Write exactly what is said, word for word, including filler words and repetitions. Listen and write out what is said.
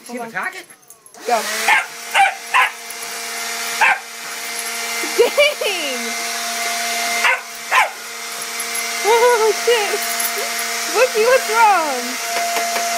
See the target? Go. Dang! Oh shit! Wookie, what's wrong?